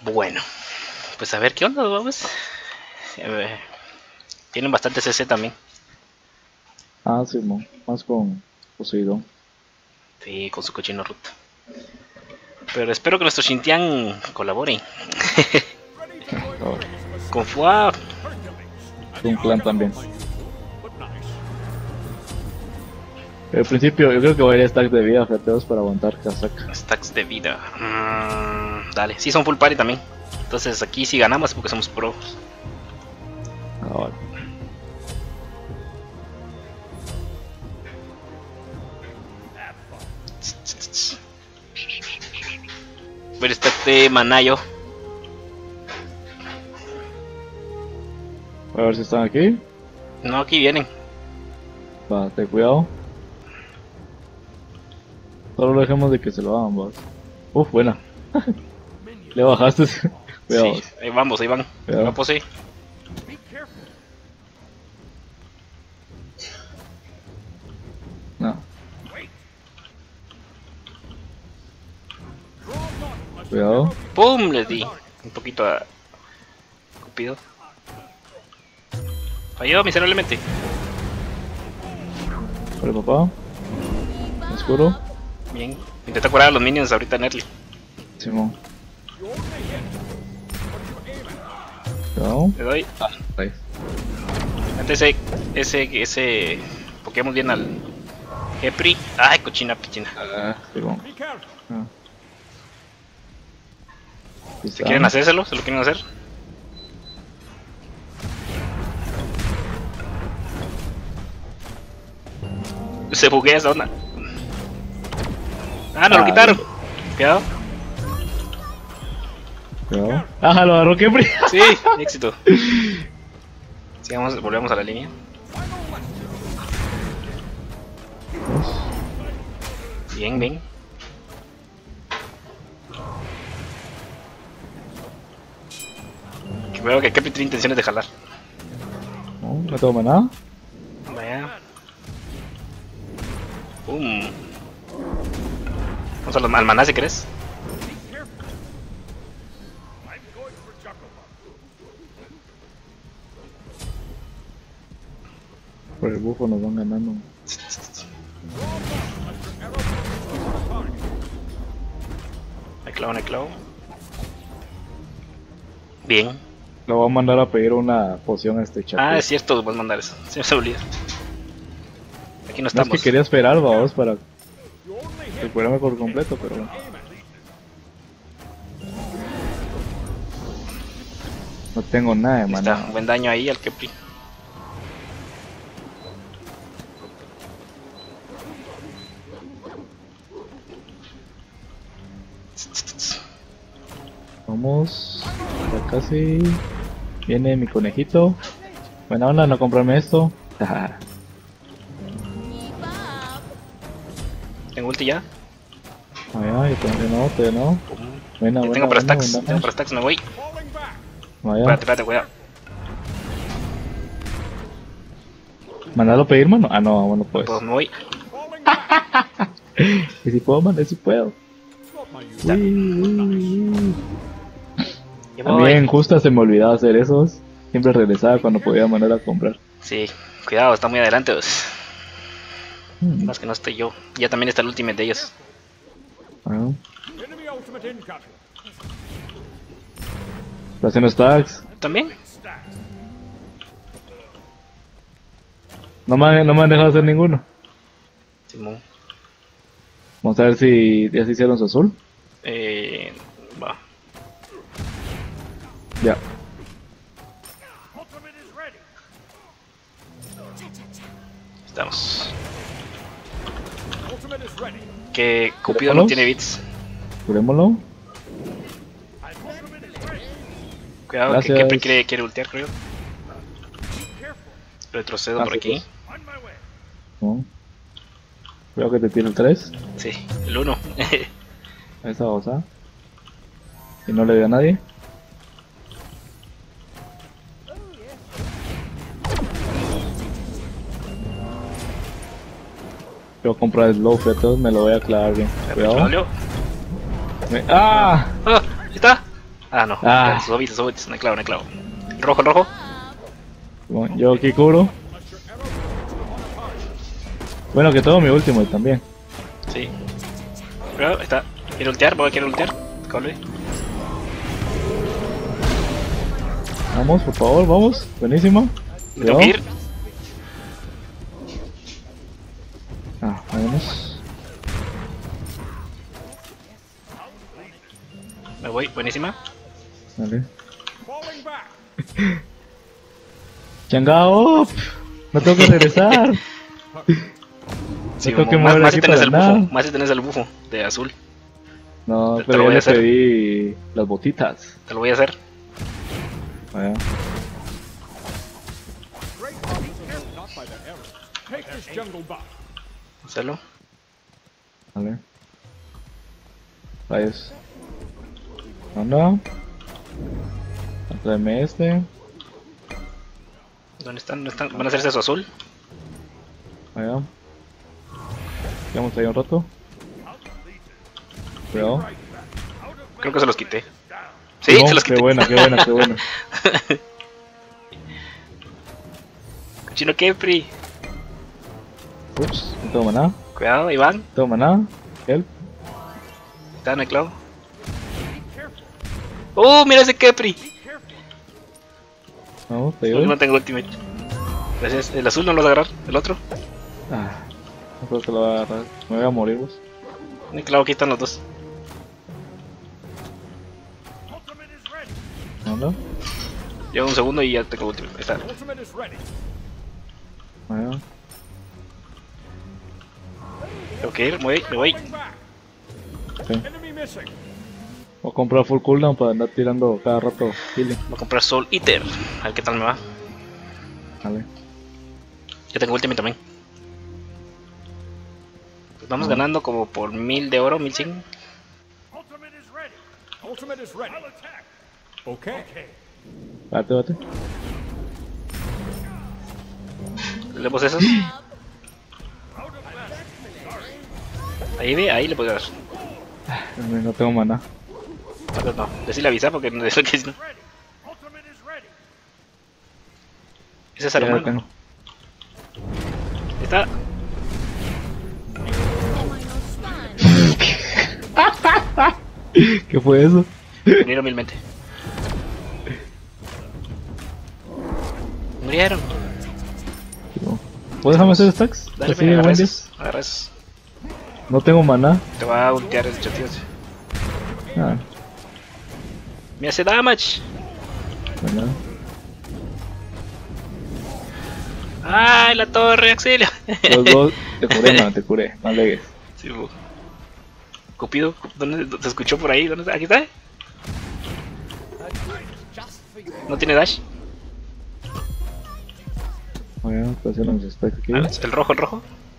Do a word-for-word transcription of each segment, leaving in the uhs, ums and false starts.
Bueno, pues a ver qué onda, vamos. Eh, tienen bastante C C también. Ah, sí, mo. Más con Poseidón. Sí, con su cochino ruta. Pero espero que nuestro Xintian colabore. Oh, Con Fua. es un clan también. Al principio yo creo que voy a ir a stack de vida, feteos, para aguantar casaca. Stacks de vida. Mm, dale, sí son full party también. Entonces aquí sí ganamos porque somos pros. Ah, Ver stack de Manayo. a ver si están aquí. No, aquí vienen. Va, ten cuidado. Solo dejemos de que se lo hagan, vos. Uf, buena. Le bajaste. Cuidado. Sí, ahí vamos, ahí van. Cuidado. Va a poseer. No. Cuidado. ¡Pum! Les di un poquito a Cupido. Falló miserablemente. Vale, papá. Oscuro. Bien. Intenta curar a los minions ahorita en early. Simón. Cuidado. Le doy. Ah, ahí. Antes ese, ese, ese Pokémon bien al Epri. Ay, cochina pichina. Ah, Simón. Ah. Ahí ¿Se está. quieren hacérselo? ¿Se lo quieren hacer? Se buguea esa onda. Ah, no lo Ah, quitaron. bien. Cuidado. Cuidado. Ah, lo agarró Kepri. Sí, éxito. Sigamos, volvemos a la línea. Bien, bien. Veo que Kepri tiene intenciones de jalar. No, no toma nada. Vaya. Pum. Vamos a los al maná si querés. Por el bufo nos van ganando. Me clavo, me clavo. Bien. Lo voy a mandar a pedir una poción a este chat. Ah, es cierto, voy a mandar eso. Se me se olvida. Aquí no No es estamos. que quería esperar, vamos, para recuperarme por completo, pero bueno. No tengo nada de Ahí maná. está, buen daño ahí al Kepri. Vamos. Ya casi. Viene mi conejito. Buena onda, no comprarme esto. Tengo ulti ya. Ay, ay, todavía no, todavía no. Pum. Buena, Ya buena, tengo para buena, stacks, buena. tengo para stacks, me voy. Vaya, Espérate, espérate, cuidado. mandalo a pedir, mano. Ah, no, bueno, pues. Pues me voy. Y si puedo, man, si puedo. Ya. Uy, uy, uy. Ya También voy. justo se me olvidaba hacer esos. Siempre regresaba cuando podía mandar a comprar. Sí, cuidado, está muy adelante. Pues. Hmm. Más que no estoy yo. Ya también está el ultimate de ellos. Ah. Está haciendo stacks. ¿También? No me, no me han dejado hacer ninguno. Simón. Vamos a ver si ya se hicieron su azul. Eh, va. Ya. Estamos. Que Cupido ¿Vámonos? no tiene bits. Curémoslo. Cuidado Gracias. que Kepri quiere, quiere ultear, creo. Retrocedo por aquí. Gracias. No. Creo que te tiene el tres. Sí, el uno. Esa osa. Y no le dio a nadie. Yo voy a comprar el slow, entonces me lo voy a clavar bien. Cuidado. ¿Valió? Me- ¡Ah! ¡Ah! ¡Ahí está! Ah, no. Ah. Suavitos, suavitos. No hay clavo, no hay clavo. El rojo, el rojo. Bueno, yo aquí cubro. Bueno, que todo mi último también. Sí. Pero, ahí está. ¿Quiere ultear? ¿Voy a querer ultear? Cable. Vamos, por favor, vamos. Buenísima. Me tengo que ir. Ah, vámonos. Me voy, buenísima. Vale. Changao. No tengo que regresar. Sí, tengo como que más, mover más si aquí tenés para el nada. bufo. Más si tenés el bufo de azul. No, Te- te pero lo ya voy a le hacer. pedí las botitas. Te lo voy a hacer. Vaya. Hacerlo. Vale. Rayos. Anda. Tráeme este. ¿Dónde están? ¿Dónde están? ¿Van a hacerse eso azul? Vaya. Quedamos ahí un rato. Cuidado. Creo que se los quité. Sí, No, se los qué quité. buena, qué buena, qué buena. Cochino Kepri. Ups, no tengo maná. Cuidado, Iván. No tengo maná. Help. Está en el clavo. ¡Oh, mira ese Kepri! Vamos, te Yo ayudo. no tengo ultimate. Gracias. ¿El azul no lo vas a agarrar? ¿El otro? Ah, no creo que lo va a agarrar. Me voy a morir vos. En el clavo aquí están los dos. ¿Anda? Llevo un segundo y ya tengo ultimate. Ahí está. Vaya. Tengo que ir, me voy, me voy. Sí. Voy a comprar full cooldown para andar tirando cada rato healing. Voy a comprar Soul Eater. A ver qué tal me va. Vale. Ya tengo ultimate también. Pues vamos Ah. ganando como por mil de oro, mil cien. Vate, vate. ¿Leemos esos? Ahí ve, ahí le puedo dar. No, no tengo maná. No, no, decirle avisar porque no es que si no. Ese es Ya el lo humano. tengo. Ahí está. ¿Qué fue eso? Murieron humilmente. Murieron. ¿Puedes dejarme hacer stacks? Dale, Así, me agarra buen esos. día. Agarra esos. No tengo maná. Te va a ultear el chatío ese. Ah, Me hace damage. maná. ¡Ay, la torre, auxilio! Los dos te curé, man, te curé. No alegues. Sí, bu. Cupido, ¿dónde se escuchó por ahí? ¿Dónde está? ¿Aquí está? ¿No tiene dash? Voy a hacer los stacks aquí. Ah, el rojo, el rojo.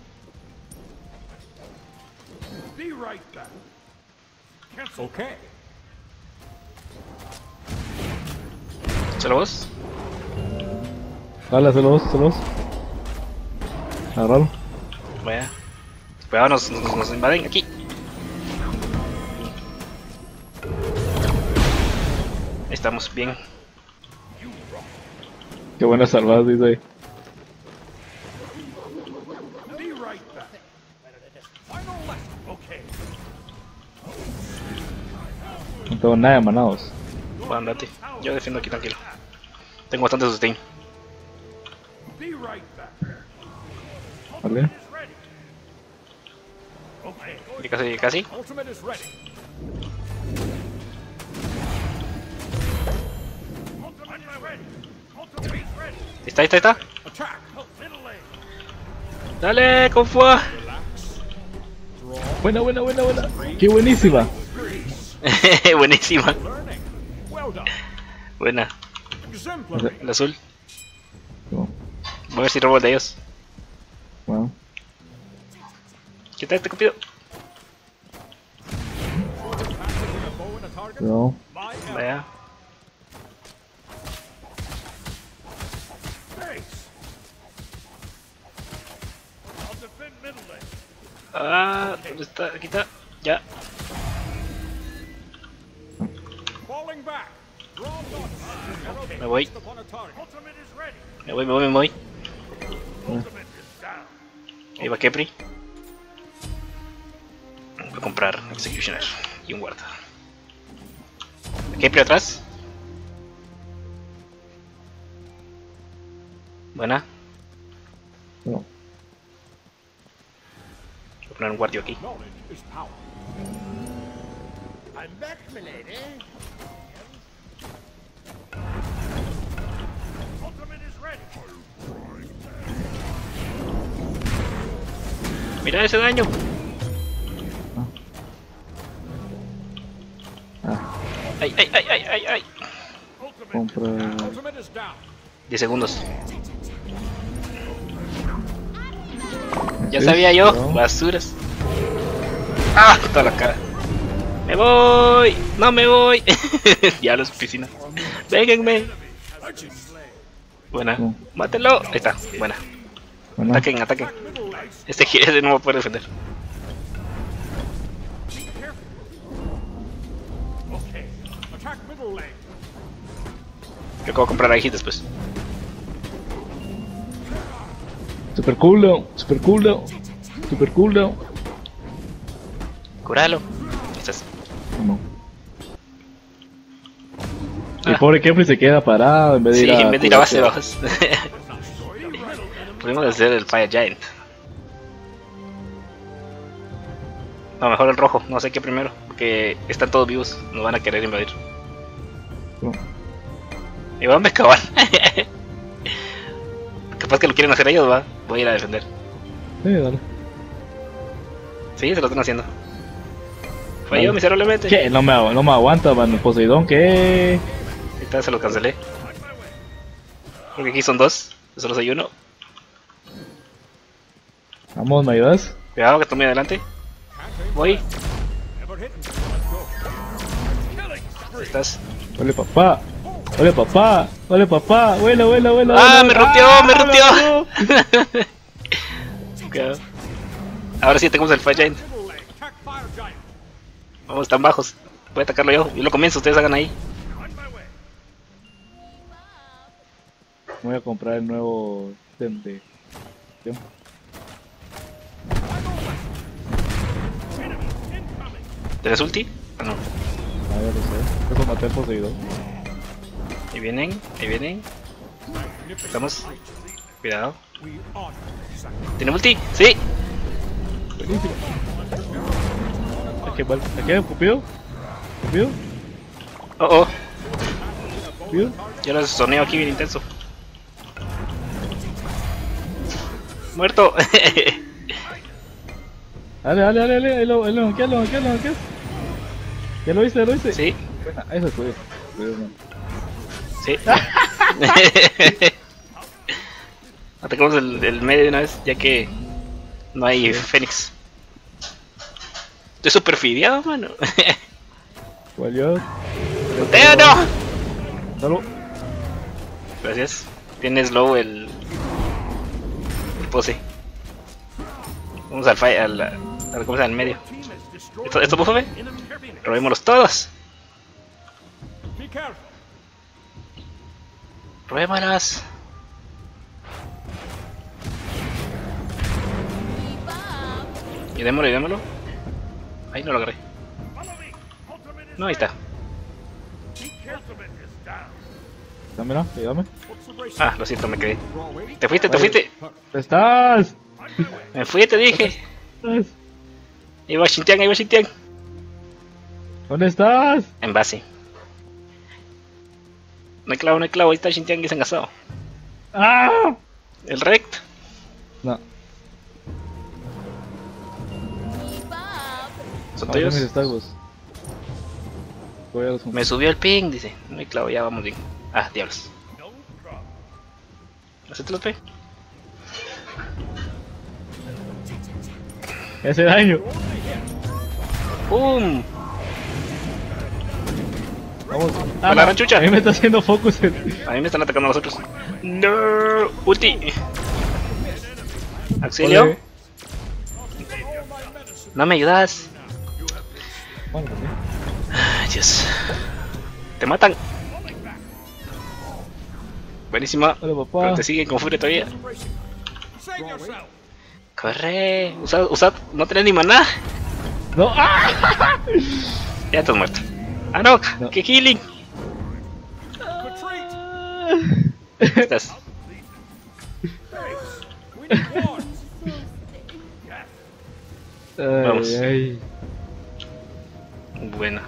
¿Solo vos? Dale, hazlo vos, hazlo vos. Agarralo. Vaya. Cuidado, nos, nos, nos invaden aquí. Ahí estamos, bien. Qué buena salvada, dice ahí. No tengo nada de manados. Va, andate. Yo defiendo aquí tranquilo. Tengo bastante sustain. Vale. Y casi, casi. Ahí está, ahí está, ahí está. Dale, con fuá. Buena, buena, buena, buena. Qué buenísima. Buenísima. Buena. El azul. No, Voy a ver si robo el de ellos. bueno. ¿Qué tal este cupido? No. Vaya. Ah, ¿dónde está? Aquí está. Ya. Me voy. Me voy, me voy, me voy. Ahí va Kepri. Voy a comprar Executioner y un guarda. Kepri atrás. Buena. No. Voy a poner un guardio aquí. Mira ese daño. Ah, Ay, ay, ay, ay, ay, ay. compra. diez segundos. Ya sabía yo, basuras. Ah, toda la cara. Me voy, no me voy. Ya los piscinas. Vénganme. Buena, mátelo. Ahí está, buena. Bueno, Ataquen, ataquen. Este ese no va a poder defender. Yo acabo de comprar ahí después. super cooldown, super cooldown, super cooldown. Curalo. Ahí estás. No. El Ah. pobre Kepri se queda parado en vez de Sí, ir a. en vez de ir a base curarse. bajas. Podemos hacer el Fire Giant. No, mejor el rojo, no sé qué primero. Porque están todos vivos, nos van a querer invadir. No. Y van a acabar. Capaz que lo quieren hacer ellos, va. Voy a ir a defender. Sí, dale. Sí, se lo están haciendo. Falló miserablemente. ¿Qué? No me, agu- no me aguanta, man. Poseidón, ¿qué? Ahorita se lo cancelé. Porque aquí son dos, yo solo soy uno. Vamos, ¿me ayudas? Cuidado que estoy muy adelante. Voy. Ahí estás. Ole, papá. Ole, papá. Ole, papá. Vuela, vuela, vuela. ¡Ah, vuela. me ruteó, ¡Ah, me ruteó! ruteó! Cuidado. Ahora sí tenemos el Fire Giant. Vamos, están bajos. Voy a atacarlo yo. Yo lo comienzo, ustedes hagan ahí. Voy a comprar el nuevo ítem de. ¿Qué? ¿Tienes ulti? Ah, no. Ah, ya lo sé. Eso maté al Poseidón. Ahí vienen, ahí vienen. Estamos. Cuidado. ¿Tiene ulti? Sí. Buenísimo. ¿A qué mal? ¿A qué? ¿Cupido? ¿Cupido? Oh, oh. ¿Cupido? Yo lo soneo aquí bien intenso. Muerto. Dale, dale, dale, dale. Ahí lo, ahí lo noqueas, lo noqueas, lo noqueas. Ya lo hice, ya lo hice. Sí, Buena, eso fue. Cuidado, man. sí. Atacamos el, el medio de una vez, ya que no hay Fénix. Estoy super fideado, mano. Valió. ¡Teo, no! Salvo. Gracias. Tiene slow el. el pose. Vamos al fight, al. al ¿cómo se llama? Al medio. Esto, esto búfame. Robémoslos todos. Robémoslos. Y démoslo, y démoslo. Ahí no lo agarré. No, ahí está. Dámela, ayúdame. Ah, lo siento, me quedé. Te fuiste, te fuiste. ¿Estás? Me fui, te dije. ¿Estás? Ahí va Xintian, ahí va Xintian. ¿Dónde estás? En base. No hay clavo, no hay clavo. Ahí está Xintian que se ha engasado. ¡Ah! El rect. No. ¿Son Ahora tuyos? mis estagos. Voy a los Me subió el ping, dice. No hay clavo, ya vamos bien. Ah, diablos. ¿Hacételos, pe? Ese daño. ¡Pum! Vamos. ¡A la ranchucha! A mí me está haciendo focus. El... A mí me están atacando a los otros. ¡No! ¡Ulti! ¡Auxilio! Ole. ¿No me ayudas? Bueno, pues sí. Ay, Dios. Te matan. Buenísima. Hola, papá. Pero te siguen con furia todavía. Corre. Usad, usad. No tenés ni maná. No. ¡Ah! Ya estás muerto. Ah, no. No. ¡Qué healing! Estás. Ay, Vamos. ay. Buena.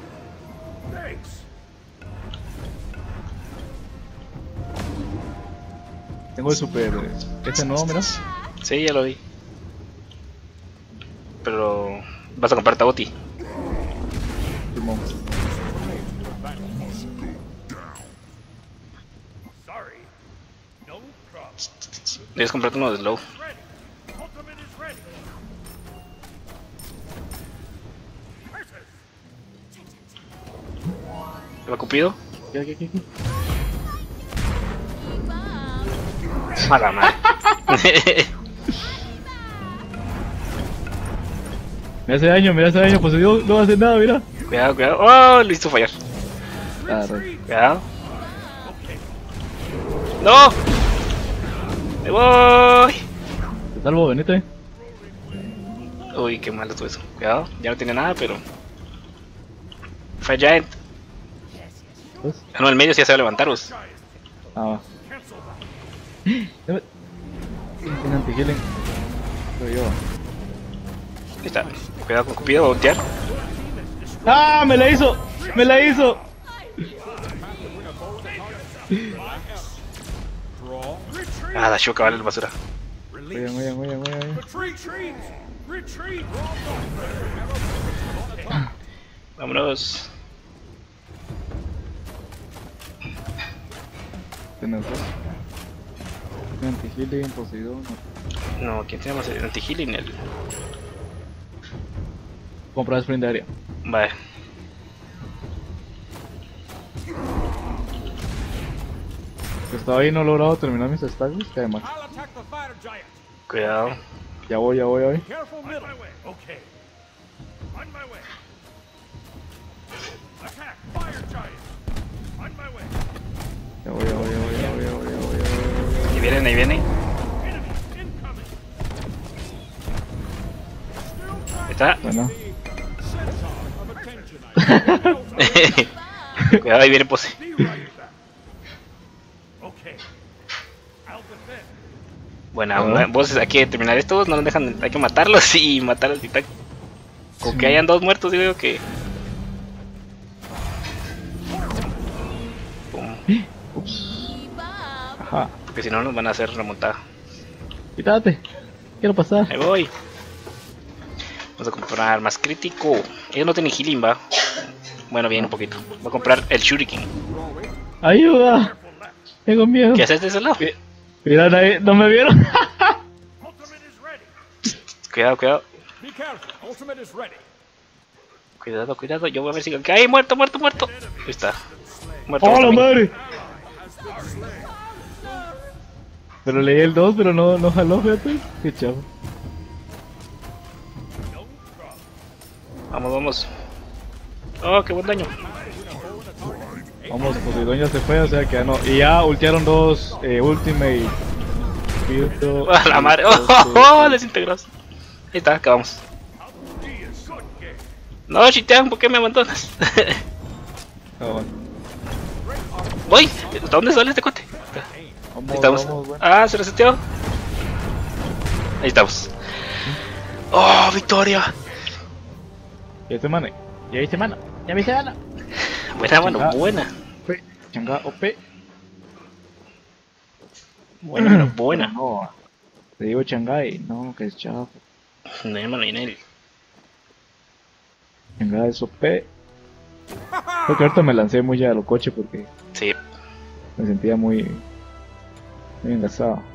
Tengo el super. Este nuevo, mira. Sí, ya lo vi. Pero vas a comprar Taboti. Simón. Debes comprarte uno de slow. ¿Va Cupido? ¿Qué, qué, qué, qué? Mala madre. Me hace daño, me hace daño, pues Dios no hace nada, mira. Cuidado, cuidado. Oh, lo hizo fallar. Ah, re. Cuidado. ¡No! ¡Me voy! Te salvo, venite. Uy, qué malo todo eso. Cuidado, ya no tiene nada, pero. Fire Giant. Pues. Ah, no, el medio sí ya se va a levantar, vos. Ah, va. Dame. Tiene anti-healing. Soy yo. Ahí está. Cuidado con Cupido, va a voltear. ¡Ah! ¡Me la hizo! ¡Me la hizo! Ah, da Shuka, vale la basura. Muy bien, muy bien, muy bien, muy bien. Vámonos. Tienes dos. Tiene anti-healing, Poseidón. No. No, ¿quién tiene más anti-healing? El... Comprar sprint de área. Vale. Estaba ahí, no he logrado terminar mis stacks, que además. Cuidado. Ya voy, ya voy, ya voy. Ya voy, ya voy, ya voy, ya voy, ya voy, ya voy, ya voy. Ahí vienen, ahí vienen. Ahí está. Bueno, Cuidado, ahí viene Pose. Bueno, Ah. vos hay que terminar estos, no nos dejan, hay que matarlos y matar al titán. Con Sí. que hayan dos muertos, yo digo que. Pum, ups. Ajá. porque si no nos van a hacer remontada. Quítate. Quiero pasar. Ahí voy. Vamos a comprar más crítico. Ellos no tienen healing, va. Bueno, bien, un poquito. Voy a comprar el Shuriken. ¡Ayuda! Tengo miedo. ¿Qué haces de ese lado? Mira, nadie- no me vieron. Cuidado, cuidado. Cuidado, cuidado. Yo voy a ver si. ¡Ay, muerto, muerto, muerto! Ahí está. Muerto. ¡Oh, la muerto. madre! Pero leí el dos, pero no, no jaló, fíjate. Qué chavo. Vamos, vamos. Oh, qué buen daño. Vamos, Poseidón ya se fue, o sea que ya no. Y ya ultearon dos eh, Ultimate. Filtro. A la madre. Oh, oh, oh, desintegrados. Ahí está, acabamos. No, Shitean, ¿por qué me abandonas? Ah, bueno. Voy. ¿Hasta dónde sale este cuate? Vamos, Ahí estamos. vamos, bueno. Ah, se reseteó. Ahí estamos. Oh, victoria. Ya te mane. Ya viste mana. Ya viste mana. Buena, mano, Changa. buena. O P. Changa O P. Buena, mano, buena. No. Te digo Changai. No, que es chavo. No hay mano en él. Changa es O P. Creo que ahorita me lancé muy ya a lo coche porque Sí. me sentía muy. Muy engasado.